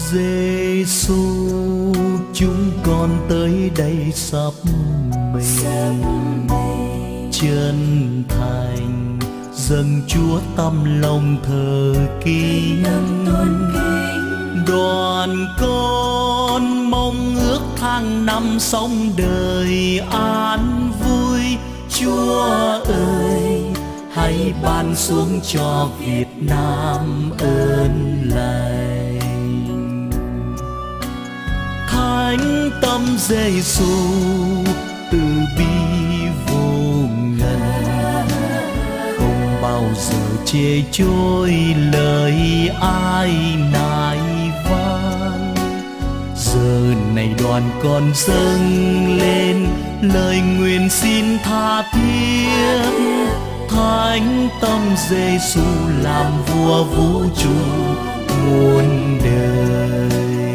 Giêsu, chúng con tới đây sắp mình, chân thành dâng Chúa tâm lòng thờ kính. Đoàn con mong ước tháng năm sống đời an vui. Chúa ơi, hãy ban xuống cho Việt Nam ơn lành. Thánh tâm Giêsu từ bi vô ngần, không bao giờ chê trôi lời ai nài van. Giờ này đoàn con dâng lên lời nguyện xin tha thiết. Thánh tâm Giêsu làm vua vũ trụ muôn đời.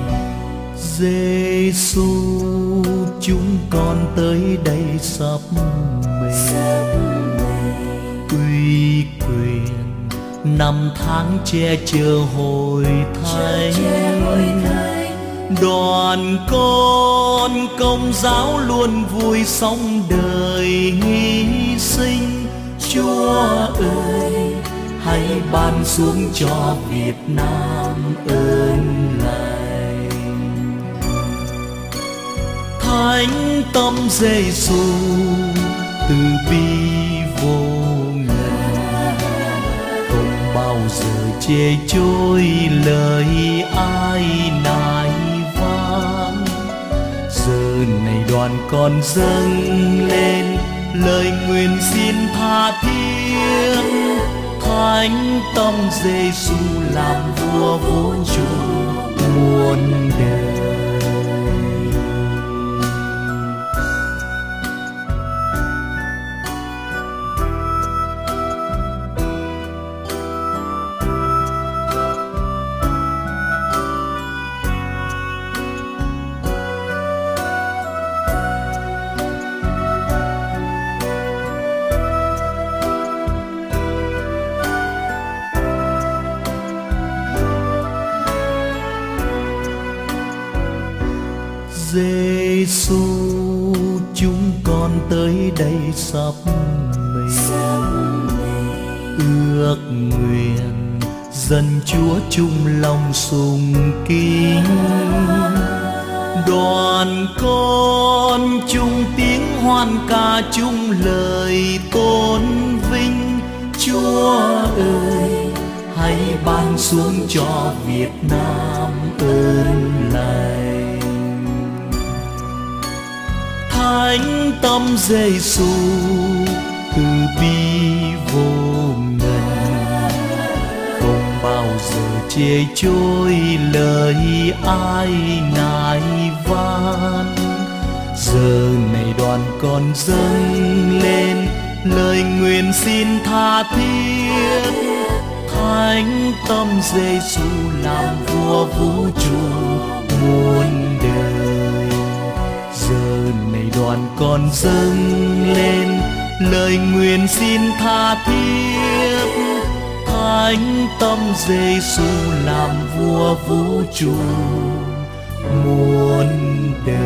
Giêsu, chúng con tới đây sắp mình, uy quyền năm tháng che chở hội thánh. Đoàn con công giáo luôn vui sống đời hy sinh. Chúa ơi, hãy ban xuống cho Việt Nam ơn lành. Thánh tâm Giêsu từ bi vô ngần, không bao giờ chê trôi lời ai nài van. Giờ này đoàn con dâng lên lời nguyện xin tha thiết. Thánh tâm Giêsu làm vua vũ trụ muôn đời. Giêsu, chúng con tới đây sắp mình, ước nguyện dân Chúa chung lòng sùng kính. Đoàn con chung tiếng hoan ca chung lời tôn vinh. Chúa ơi, hãy ban xuống cho Việt Nam ơn lành. Thánh tâm Giêsu từ bi vô ngần, không bao giờ chê trôi lời ai nài van. Giờ này đoàn con dâng lên lời nguyện xin tha thiết. Thánh tâm Giêsu làm vua vũ trụ muôn đời. Giờ này đoàn con dâng lên lời nguyện xin tha thiết. Thánh tâm Giêsu làm vua vũ trụ muôn đời.